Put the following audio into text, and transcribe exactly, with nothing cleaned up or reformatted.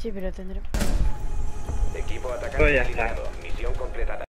Sí, pero tendré. Equipo atacante Pues ya está. eliminado.